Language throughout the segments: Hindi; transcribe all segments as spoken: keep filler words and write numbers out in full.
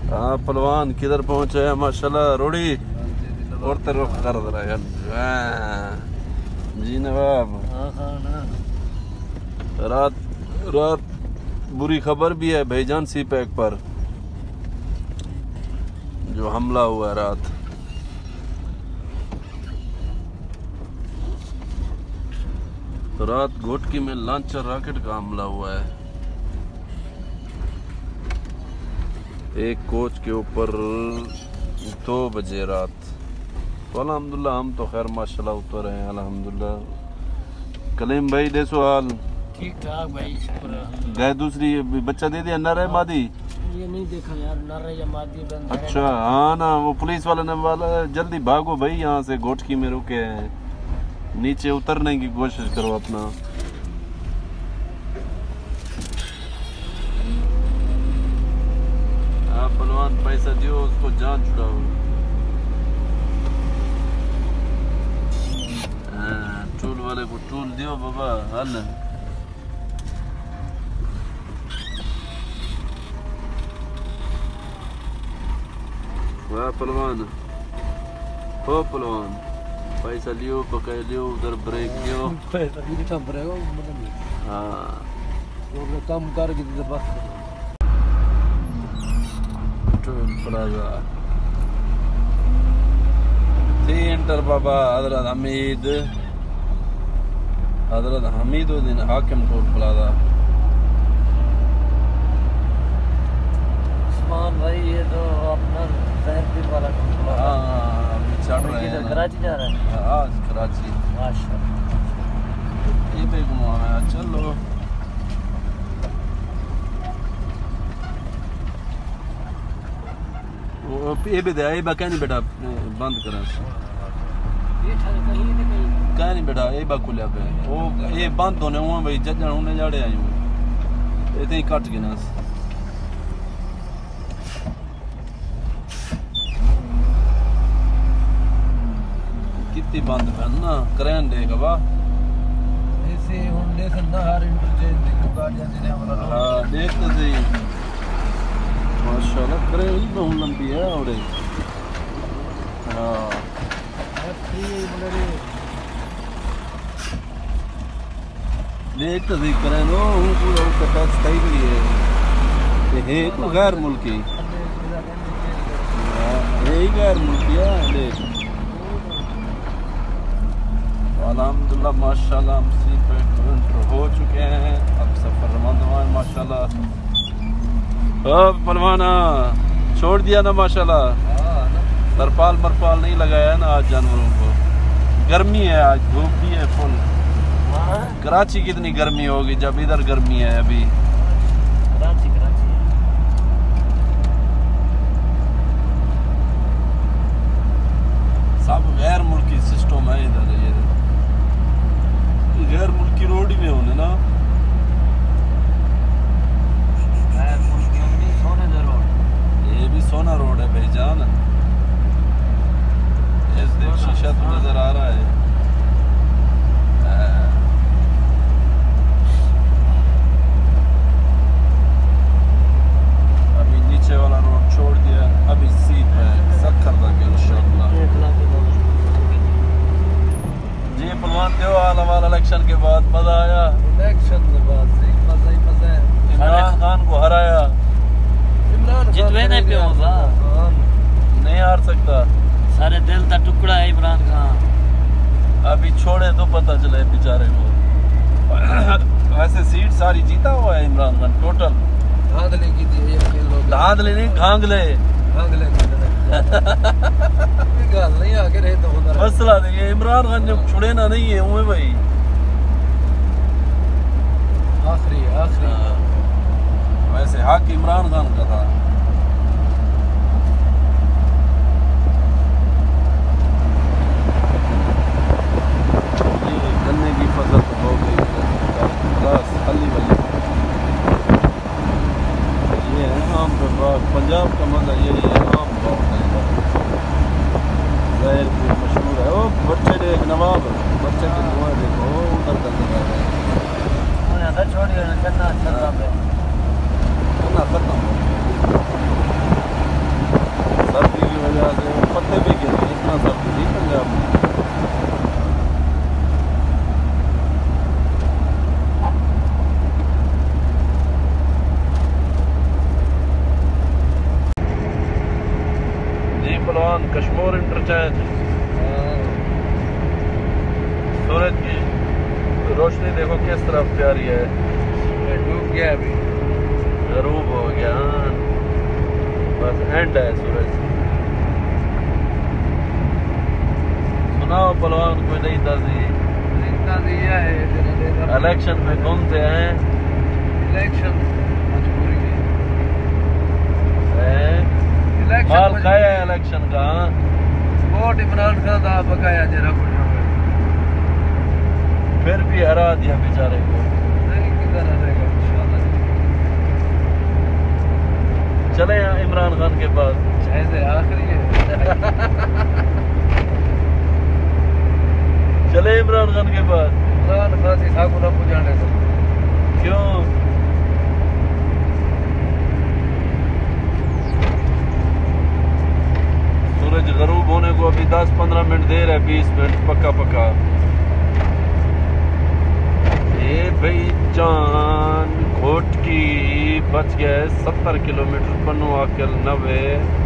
हाँ पहलवान किधर पहुंचे हैं माशाल्लाह। रोड़ी और तरफ कर रहा है जी नवाब। रात रात बुरी खबर भी है भाईजान सी पैक पर जो हमला हुआ रात। तो रात घोटकी में लॉन्चर रॉकेट का हमला हुआ है एक कोच के ऊपर दो बजे रात। तो अल्हम्दुलिल्लाह हम तो खैर माशाल्लाह उतर रहे हैं अल्हम्दुलिल्लाह। कलीम भाई दे सवाल ठीक ठाक भाई शुक्र। गए दूसरी बच्चा दे दिया नर है मादी? ये नहीं देखा यार नर या मादी बंद। अच्छा हाँ ना वो पुलिस वाला ने वाला जल्दी भागो भाई यहाँ से घोटकी में रुके हैं। नीचे उतरने की कोशिश करो अपना। आप पहलवान पैसा दियो उसको जान छुड़ाओ। टूल वाले को टूल दियो बाबा हल। वाह पहलवान हो पहलवान पैसा लियो पकड़ लियो उधर ब्रेक लियो। पैसा भी कम रहेगा। हाँ तो कम कर के तो बस टोल प्लाजा सेंटर बाबा हजरत हमीद हजरत हमीदुद्दीन हाकिम टोल प्लाजा। उस्मान भाई ये तो अपना जहरपीर वाला टोल प्लाजा। हाँ अभी चढ़ रहे हैं। कराची जा रहा है आज कराची माशाल्लाह। ये पे घुमाया चलो। वो ये भी दे ये बा क्या नहीं बेटा बंद करा ये ठाणे कहीं नहीं कहीं क्या नहीं बेटा ये बा खुलिया पे वो ये बंद होने हुआ भाई जजन उन्हें जाड़े आई हूँ ये तो ही कट गए ना। कितनी बंद है ना क्रेन देगा वाह ऐसे होंडे से ना हर इंटरचेंज देखो गाड़ियां देने वाला। हाँ देख तो सही माशाल्लाह क्रेन बहुत लंबी है और हाँ देख तो सही क्रेन वो पूरा उसका टच सही भी है ये तो गैर मुल्की यही गैर मुल्की है। देख अल्हम्दुलिल्लाह माशाल्लाह हम सी पे एंटर हो चुके हैं। अब सफर रवाना है माशाल्लाह। अब पलवाना छोड़ दिया ना माशाल्लाह। तरपाल मरपाल नहीं लगाया है ना आज जानवरों को। गर्मी है आज धूप भी है फुल। कराची कितनी गर्मी होगी जब इधर गर्मी है अभी। कराची कराची सब गैर मुल्की सिस्टम है इधर। ये गैर मुल्की रोड ही में होने ना सोने दे रोड। ये भी सोना रोड है भाईजान। इस देख शीशा तो नजर आ रहा है। अभी नीचे वाला रोड छोड़ दिया अभी सीप है सक्कर तक इंशाल्लाह। जी पहलवान दो आला वाला इलेक्शन के बाद मजा आया। इलेक्शन के बाद से मजा ही मजा है। इमरान खान को हराया। इमरान जितवे नहीं पे होगा नहीं हार सकता। सारे दिल का टुकड़ा है इमरान खान। अभी छोड़े तो पता चले बेचारे को। वैसे सीट सारी जीता हुआ है इमरान खान टोटल। धांधली की थी ये के लोग। धांधली नहीं घांगले घांगले गल नहीं आगे रहे तो होता मसला नहीं है। इमरान खान जब छुड़े ना नहीं है उन्हें भाई आखिरी आखिरी। वैसे हक इमरान खान का था। ये गन्ने की फसल तो हो गई बस हल्ली वल्ली। ये है आम का बाग। पंजाब का मजा यही है आम बाग है। जहर भी मशहूर है। वो बच्चे देख नवाब बच्चे के धुआं देखो उधर कर लगा है। छोड़िए ना करना चलना पे खत्म हो गया। पहलवान कश्मीर इंटरचेंज। सूरज की रोशनी देखो किस तरफ प्यारी है। डूब गया अभी, गरूब हो गया, बस एंड है सूरज। सुनाओ पहलवान कोई नई ताजी। इतना दिया है इलेक्शन में घूमते हैं। इलेक्शन मजबूरी है। हैं? इलेक्शन माल मजबूरी खाया है। इलेक्शन का। वोट इमरान खान का बकाया जरा कुछ फिर भी हरा दिया बेचारे को। नहीं, किधर रहेगा इंशाल्लाह। चले यहाँ इमरान खान के पास। शायद आखिरी है। चले इमरान खान के पास। इमरान खान से साकू ना पूछाने को। क्यों? सूरज गरूब होने को अभी दस पंद्रह मिनट देर है, बीस मिनट पक्का पक्का। ये भाई जान घोट की बच गए सत्तर किलोमीटर, पन्नू आकर नब्बे।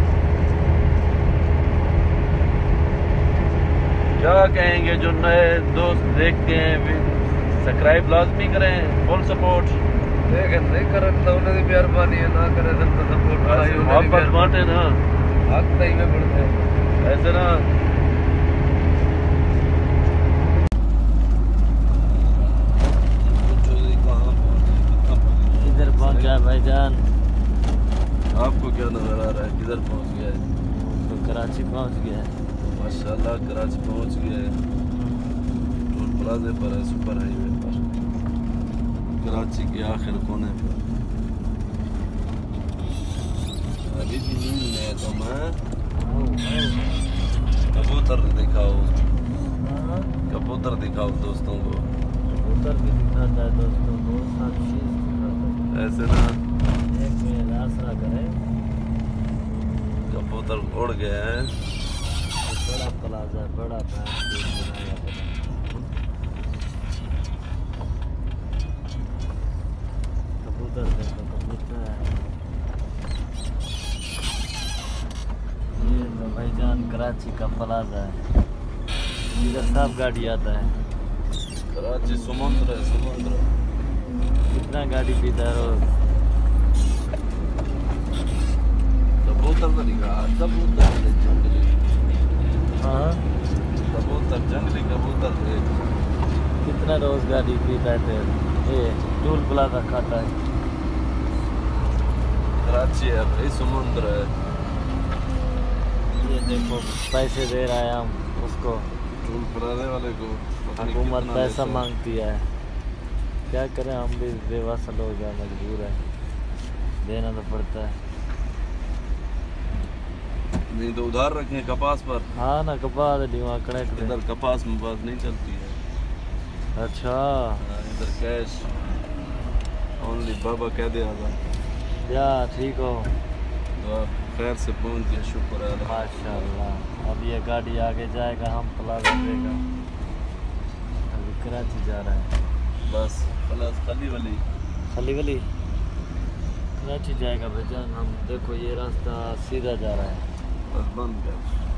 क्या कहेंगे जो नए दोस्त देखते हैं, सब्सक्राइब लाजमी करें, फुल सपोर्ट। लेकिन नहीं करे तो उन्हें मेहरबानी है, ना करे तो सपोर्ट मोहब्बत बांटे ना, हक सही में बढ़ते हैं ऐसे ना। इधर पहुंच गया भाईजान। आपको क्या नजर आ रहा है, किधर पहुंच गया है? तो कराची पहुंच गया है। माशाल्लाह कराची पहुंच गया है। टोल प्लाजे पर है, सुपर हाईवे पर, कराची के आखिर कोने पर। अभी भी नींद में है तो मैं। कबूतर दिखाओ, कबूतर दिखाओ दोस्तों को। कबूतर भी दिखाता है दोस्तों को, सब चीज दिखाता है। ऐसे ना एक में आसरा करे। कबूतर उड़ गए हैं। बड़ा प्लाजा है, बड़ा बैंक बनाया है। कबूतर देखो, कबूतर ये तो भाईजान कराची का प्लाजा है। इधर सब गाड़ी आता है। कराची समुद्र है, समुद्र। कितना गाड़ी पीता है रोज। कबूतर तो दिखा, कबूतर जंगली। हाँ, कबूतर जंगली कबूतर थे। कितना रोज गाड़ी पीता है फिर। ये टूल प्लाजा खाता है। कराची है भाई, समुद्र है। ये देखो पैसे दे रहा है हम उसको, टोल प्लाजे वाले को पता नहीं हुकूमत कितना पैसा देते हैं। मांगती है। क्या करें, हम भी बेवसल हो गए, मजबूर है, देना तो पड़ता है। नहीं तो उधार रखें कपास पर। हाँ ना, कपास डिमा कड़े इधर कपास में बात नहीं चलती है। अच्छा हाँ, इधर कैश ओनली। बाबा कह दिया था। क्या ठीक हो? तो आप खैर से पहुंच गए, शुक्र है। माशाल्लाह। अब ये गाड़ी आगे जाएगा, हम प्लाजा देगा। अभी कराची जा रहा है। बस प्लस खाली वाली खाली वाली कराची जाएगा भाईजान। हम देखो ये रास्ता सीधा जा रहा है। बस बंद कर।